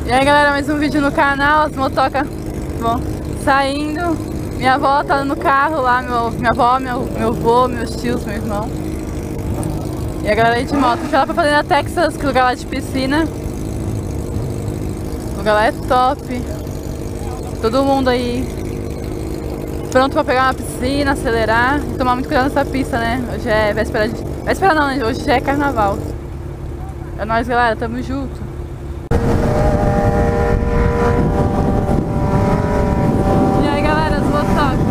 E aí galera, mais um vídeo no canal, as motocas vão saindo. Minha avó tá no carro lá, minha avó, meu avô, meus tios, meu irmão. E a galera aí de moto. Fui lá pra fazer na Texas, que lugar lá de piscina. O lugar lá é top. Todo mundo aí pronto pra pegar uma piscina, acelerar e tomar muito cuidado nessa pista, né? Hoje é véspera de... Véspera não, né? Hoje já é carnaval. É nóis galera, tamo junto. E aí galera, as motocas.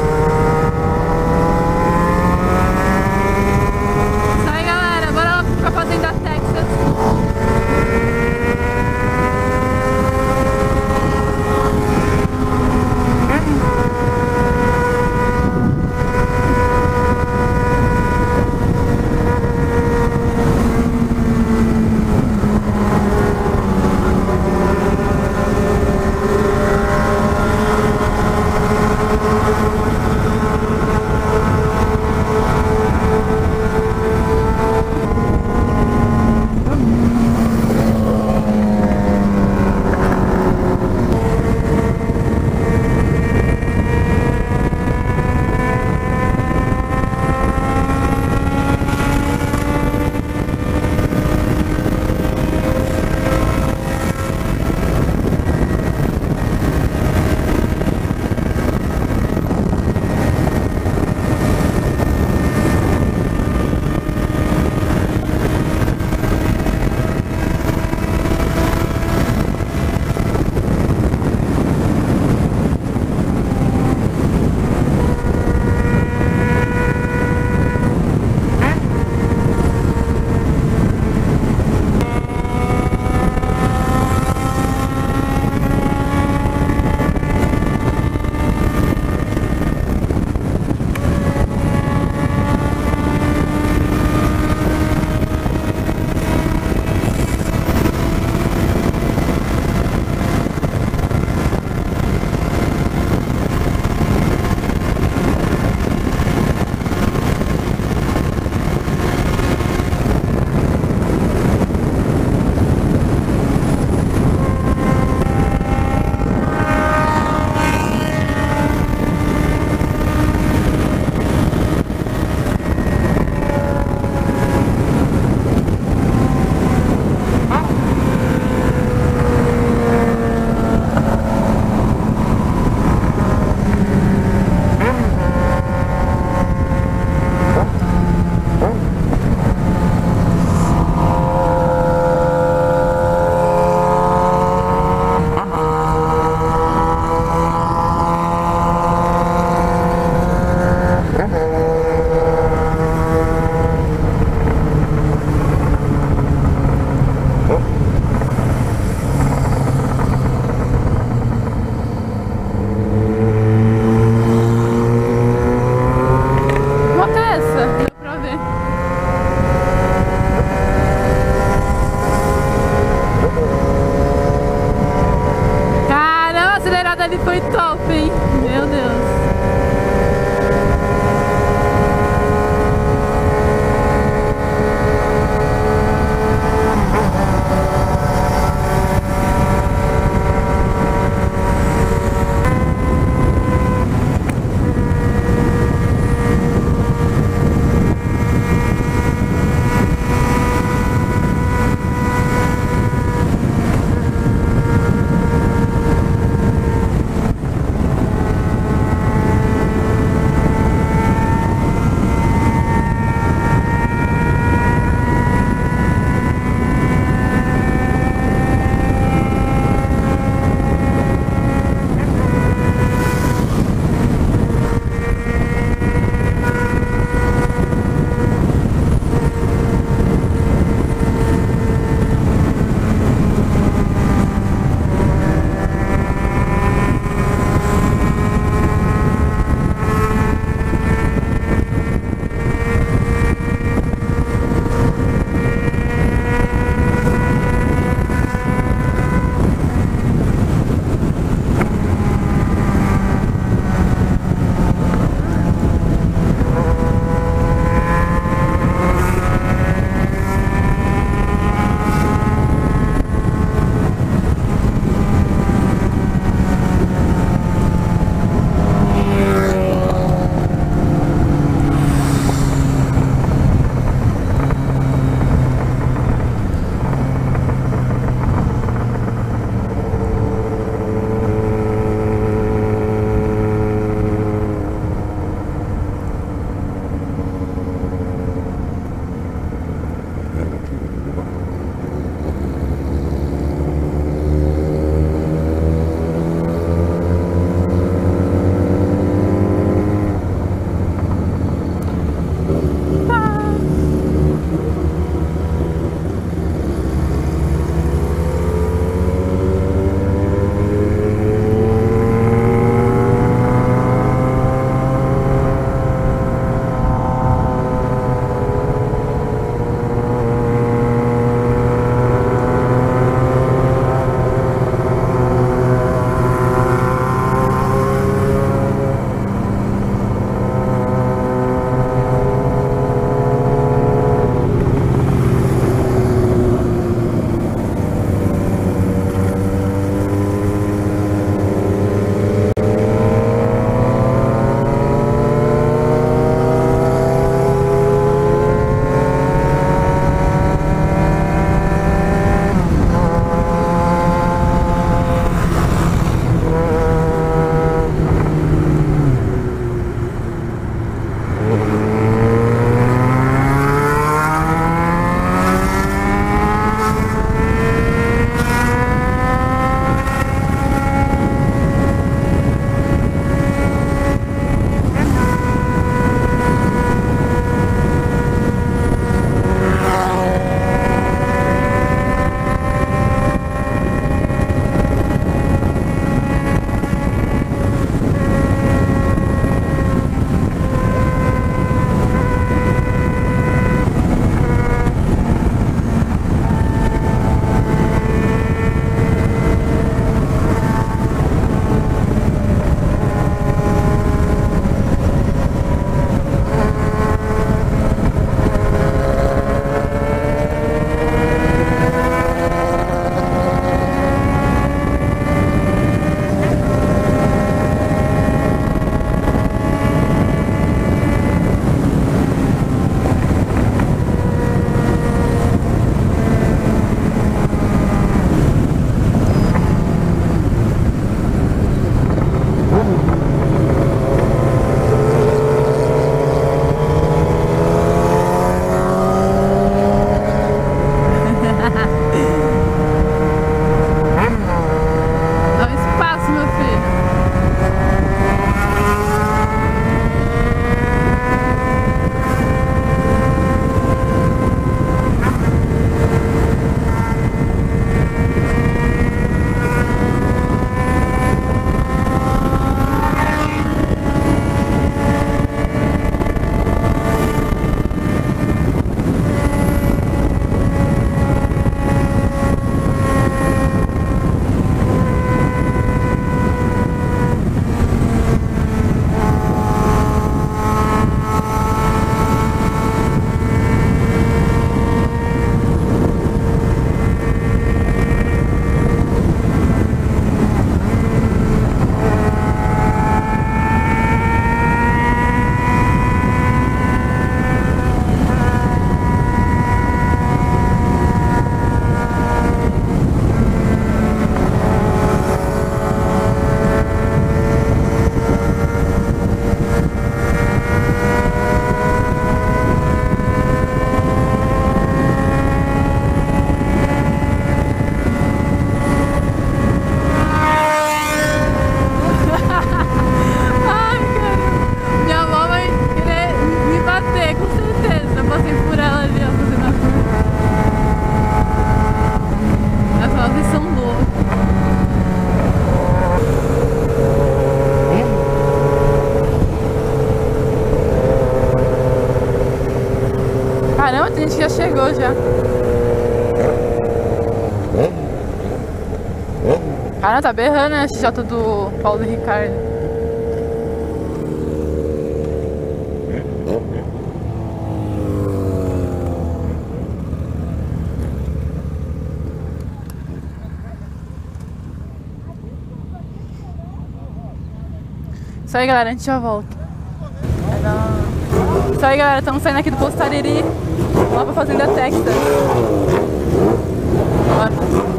Isso aí galera, bora lá pra Cara, tá berrando, né? A XJ do Paulo e Ricardo. Isso aí, galera, a gente já volta. Isso aí, galera, estamos saindo aqui do posto Tariri, lá pra Fazenda Texas. Bora.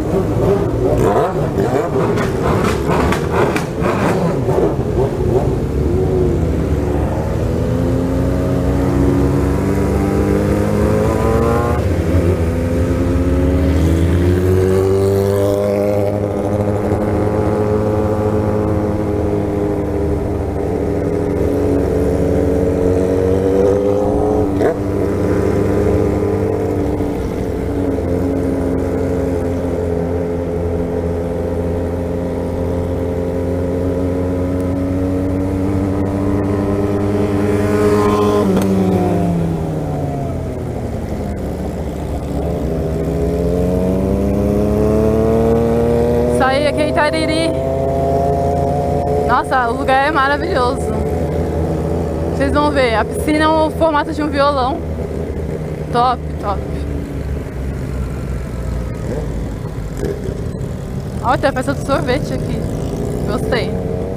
Aqui em Tariri. Nossa, o lugar é maravilhoso. Vocês vão ver, a piscina é o formato de um violão. Top, top. Olha, tem a festa do sorvete aqui. Gostei.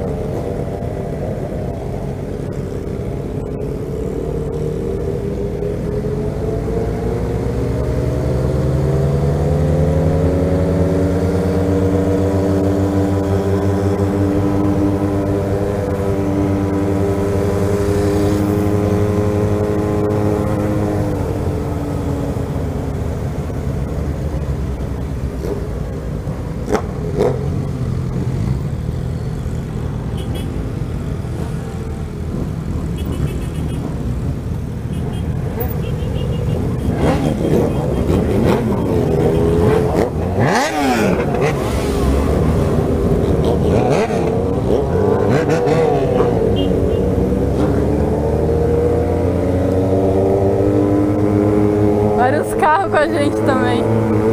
Vários carros com a gente também.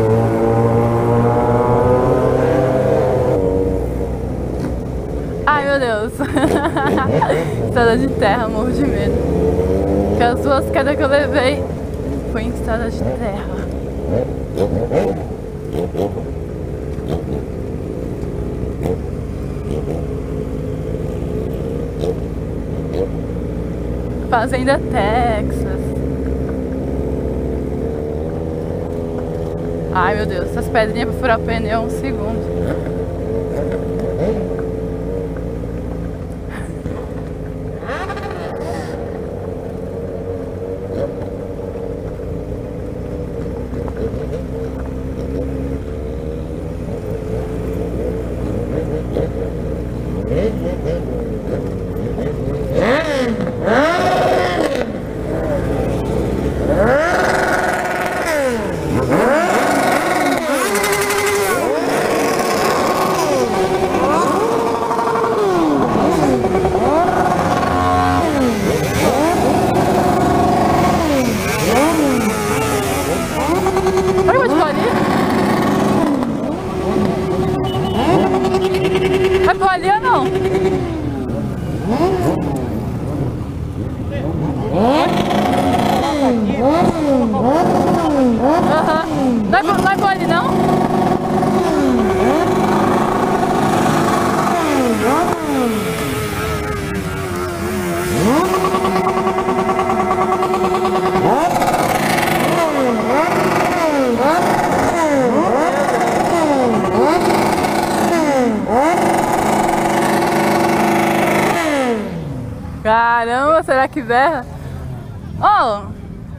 Ai, meu Deus. Estrada de terra, morro de medo. Porque as duas quedas que eu levei foi em estrada de terra. Fazenda Texas. Ai, meu Deus, essas pedrinhas pra furar pneu um segundo. Vai por ali ou não? Não vai por ali não? Caramba, será que berra? Oh!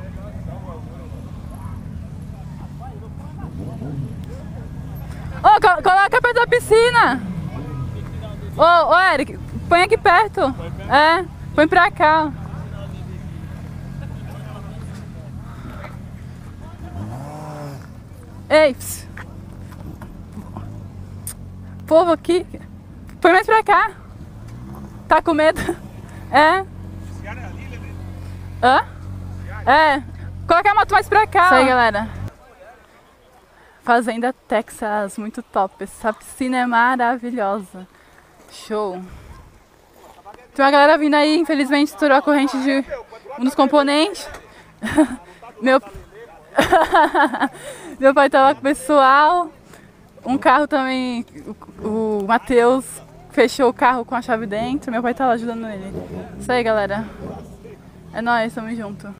Oh, coloca perto da piscina! Ô, Eric, põe aqui perto. É, põe pra cá. Ei! Pss. Povo aqui. Põe mais pra cá. Tá com medo? É. Hã? É. Coloca a moto mais pra cá. Isso aí, galera. Fazenda Texas, muito top. Essa piscina é maravilhosa. Show. Tem uma galera vindo aí, infelizmente estourou a corrente de um dos componentes. Meu... Meu pai tá lá com o pessoal. Um carro também, o Matheus fechou o carro com a chave dentro. Meu pai tá lá ajudando ele. Isso aí, galera. É nóis, tamo junto.